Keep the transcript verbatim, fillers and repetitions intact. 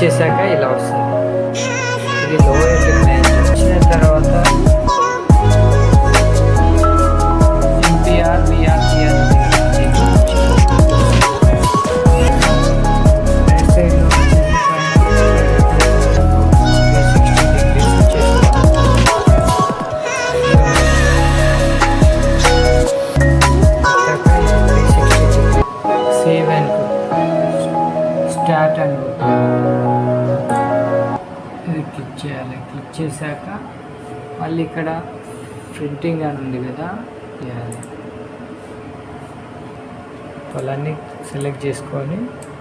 చేశాక ఇలా వస్తుంది. ఇది లోయర్ లింబ్ మ్యాచ్ వచ్చిన తర్వాత ఎంపీఆర్ విఆర్పి అని రైట్ సైడ్లో వచ్చేసి sixty degrees save and start అని ఇది క్లిక్ చేయాలి. క్లిక్ చేశాక మళ్ళీ ఇక్కడ ప్రింటింగ్ అని ఉంది కదా, చేయాలి. వాళ్ళన్నీ సెలెక్ట్ చేసుకొని